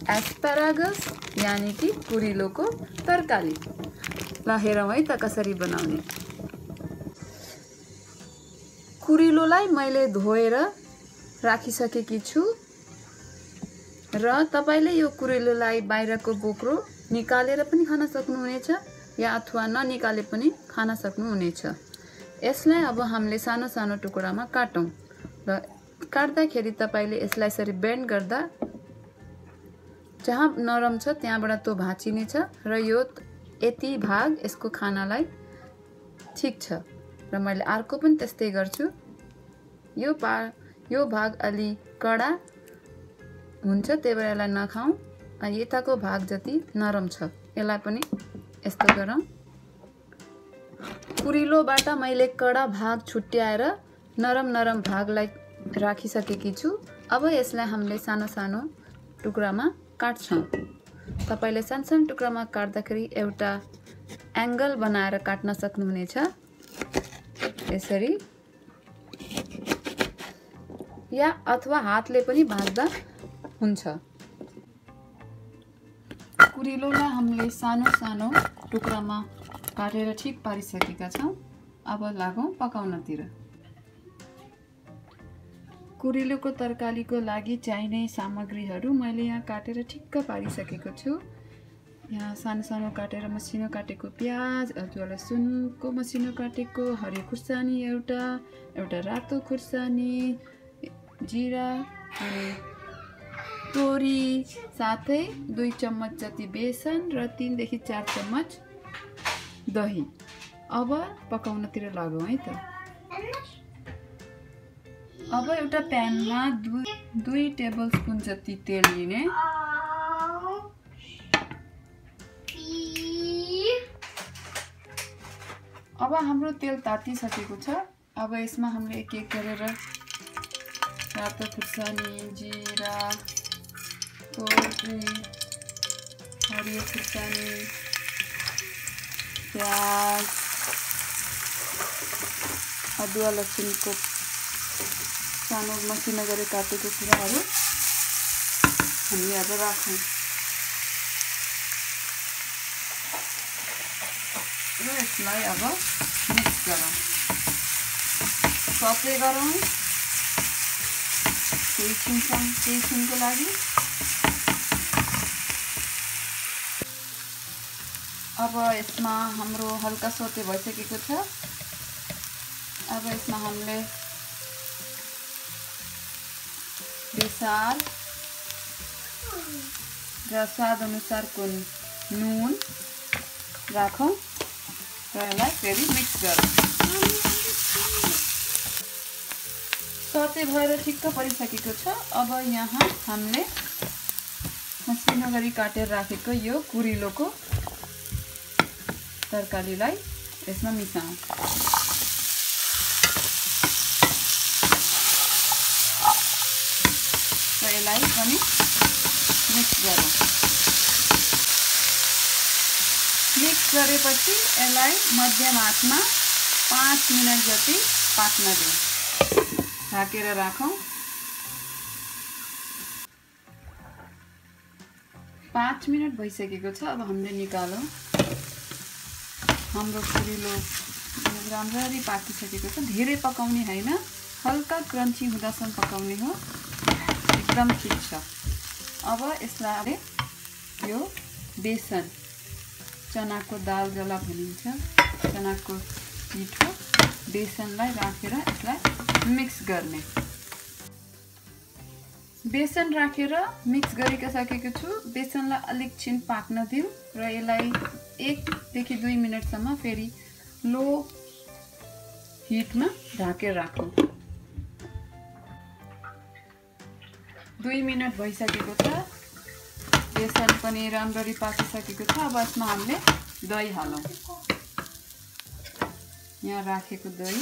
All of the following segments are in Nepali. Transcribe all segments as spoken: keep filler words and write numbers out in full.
एस्परागस यानी कि कुरिलोको तरकारी। ल हेरौँ है त कसरी बनाउने। कुरिलोलाई मैले धोएर राखिसकेकी छु र तपाईले यो कुरिलोलाई बाहिरको बोक्रो निकालेर पनि खान सक्नुहुनेछ या अथवा ननिकाले पनि खान सक्नुहुनेछ। यसलाई अब हामीले सानो सानो टुक्रामा काटौं र काट्दाखेरि तपाईले यसलाई यसरी बेन्ड गर्दा जहाँ नरम छ त्यहाँबाट त्यो भाँचिनेछ र यो यति भाग यसको खानालाई ठीक छ। र मैले अर्को पनि त्यस्तै गर्छु। यो पा यो भाग अलि कडा हुन्छ त्यही भएर यसलाई नखाऊ। अनि यताको भाग जति नरम छ यसलाई पनि यस्तो गरौँ। कुरिलोबाट मैले कडा भाग छुट्याएर नरम नरम भागलाई राखिसकेकी छु। अब यसलाई हामीले सानो सानो टुक्रामा काट्छौं। तपाईले सानो सानो टुक्रामा काट्दाखेरि एउटा एंगल बनाएर काट्न सक्नुहुनेछ यसरी, या अथवा हातले पनि भाज्दा हुन्छ। कुरिलोलाई हामीले सानो सानो टुक्रामा काटेर ठीक पारिसकेका छौं। अब लागौं पकाउनतिर। कुरिलोको तरकारीको लागि चाहिने सामग्रीहरू मैले यहाँ काटेर ठिक्क पारिसकेको छु। यहाँ सानो सानो काटेर मसिनो काटेको प्याज, अदुवा लसुनको मसिनो काटेको, हरियो खुर्सानी एउटा, एउटा रातो खुर्सानी, जीरा, तोरी, साथै दुई चम्मच जति बेसन र तीन देखि चार चम्मच दही। अब पकाउनतिर लागौं है त। अब एउटा प्यानमा दुई दुई टेबल स्पुन जति तेल लिने। अब हाम्रो तेल तातिसकेको छ। अब यसमा हामीले एक एक गरेर रातो खुर्सानी, जीरा, तोरी, हरियो खुर्सानी, प्याज, अदुवा लसुनको सानो मसिनो गरेर काटेको कुराहरू हामी अब राखौँ र यसलाई अब मिक्स गरौँ, सते गरौँ केही छिनसम्म केही छिनको लागि। अब यसमा हाम्रो हल्का सोते भइसकेको छ। अब यसमा हामीले बेसार र स्वाद अनुसारको नुन राखौं र यसलाई फेरि मिक्स गरौँ। सते भएर ठिक्क परिसकेको छ। अब यहाँ हामीले मसिनो गरी काटेर राखेको यो कुरिलोको तरकारीलाई यसमा मिसाउँ। र यसलाई पनि मिक्स गरौँ। मिक्स गरेपछि यसलाई मध्यम आँचमा पाँच मिनट जति पाक्न दिउँ। ढाकेर राखौँ। पाँच मिनट भइसकेको छ। अब हामीले निकालौँ। हाम्रो कुरिलो राम्ररी पाकिसकेको छ। धेरै पकाउने होइन, हल्का क्रन्ची हुँदासम्म पकाउने हो। एकदम ठिक छ। अब यसलाई यो बेसन, चनाको दाल जसलाई भनिन्छ, चनाको पिठो, बेसनलाई राखेर यसलाई मिक्स गर्ने। बेसन राखेर मिक्स गरिसकेको छु। बेसनलाई अलिक छिन पाक्न दिउँ र यसलाई एक देखि दुई मिनटसम्म फेरि लो हिटमा ढाकेर राखौँ। दुई मिनट भइसकेको छ। बेसन पनि राम्ररी पाकिसकेको छ। अब यसमा हामीले दही हालौँ। यहाँ राखेको दही।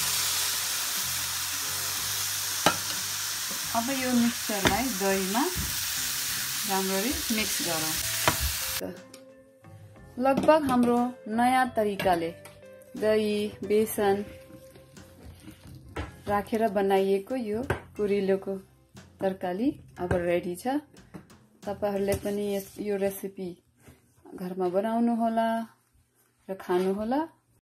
अब यो मिक्सचरलाई दहीमा राम्ररी मिक्स गरौँ। लगभग हाम्रो नयाँ तरिकाले दही, बेसन राखेर बनाइएको यो कुरिलोको तरकारी अब रेडी छ। तपाईहरुले पनि यो रेसिपी घरमा बनाउनु होला र खानु होला।